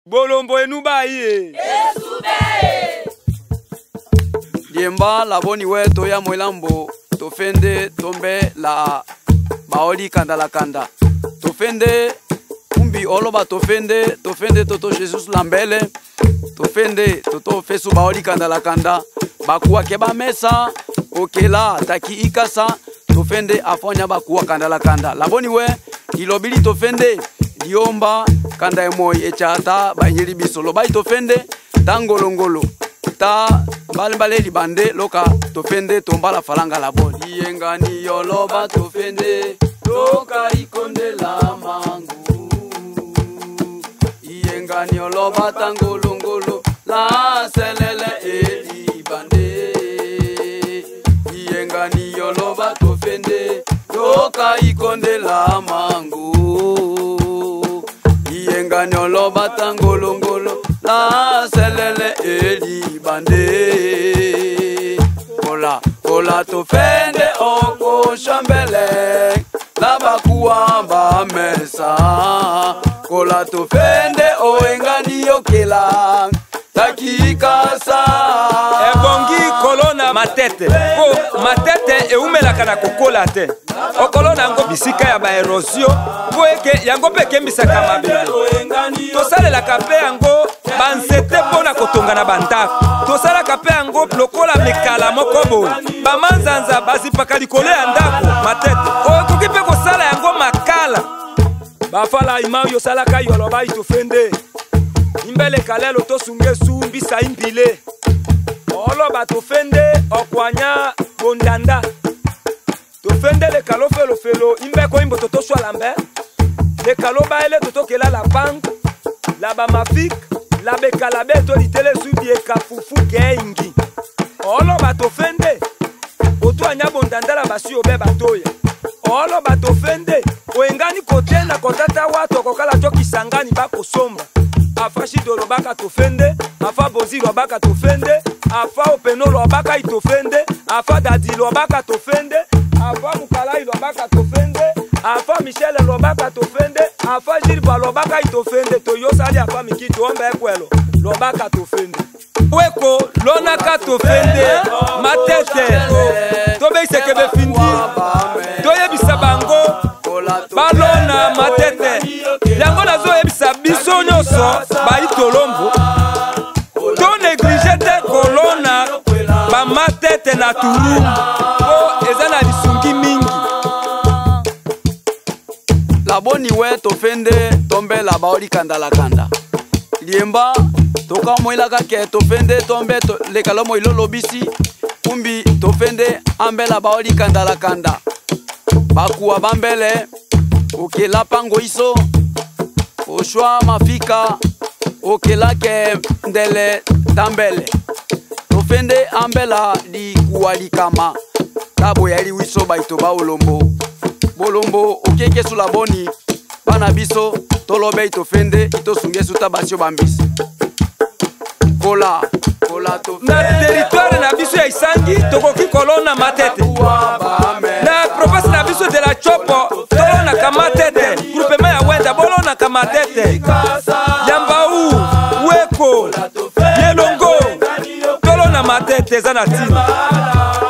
Bolombo enubaye. Diemba la boni we toya mwelambo tofende tombe la baoli kanda la kanda. Tofende umbi oloba tofende toto Jesus lambele. Tofende toto fesu baoli kanda la kanda. Bakuwa keba mesa okela taki ikasa. Tofende afonya bakuwa kanda la kanda. La boni we ilobili tofende diomba kanda emoi echata banyiri bisolo bai tofende tangolongolo ta balembale libande loka tofende tombala falanga la boni yengani yoloba tofende loka ikonde la mangu yengani yoloba tangolongolo la selele elibande yengani yoloba tofende loka ikonde la mangu yengani yoloba tangolongolo la selele elibande kola kola tofende oko shambele la bakuwa ba mesa kola tofende oengani yokela takikasa Ebongi kolona matete po matete eumelaka na kokola te okolona ngo bisika ya ba erosio po eke yango peke mbisaka mabele tosalelaka pe yango bansete pona kotonga na bandako tosalaka pe yango lokola mikala moko boye bamanzanza bazipaka likolo ya ndako matete okoki pe kosala yango makala bafala imao yosalaka yoloba itofende imbele kalelo tosunge sumbisa imbile oloba tofende okwanya bondanda tofende le kalo felo imbeko imbo toto swa lambe le kalo baele toto kela la bank la ba mafik la bekala beto litele sudi e kafufu keingi oloba tofende otwanya bondanda la basi obe batoya oloba tofende oengani kotena kotata watu kokala chokisangani bakosomba afashi dolobaka tofende afa bozi lobaka tofende afa openo lobaka itofende afa dadi lobaka tofende afa mukalai lobaka tofende afa michel lobaka tofende afa jirba lobaka itofende toyosali afa mikiti ombe ekwelo lobaka tofende weko lonaka tofende matete tobeiseke befindi toyebisa bango balona matete yango nazo yebisa biso nyonso baitolombo to néglige te kolona bamatete na turu po eza na lisungi mingi la boni we tofende tombe la baoli kanda la kanda liemba toka moilaka ke tofende tombe lekalo moilo lobisi umbi tofende ambela baoli kanda la kanda bakuwa bambele okela pango iso oshwa mafika okela ke ndele tambele tofende ambela di kuwalikama tabo yali wiso baito ba olombo bolombo okeke sula boni bana biso tolobe itofende itosunge suta basio bambisi kola kola tofende na territoire na biso ya isangi tokoki kolona matete na province na biso de la chopo tolona kamatete groupement ya wenda bolona kamatete yambau weko yelongo tolona matete eza na tina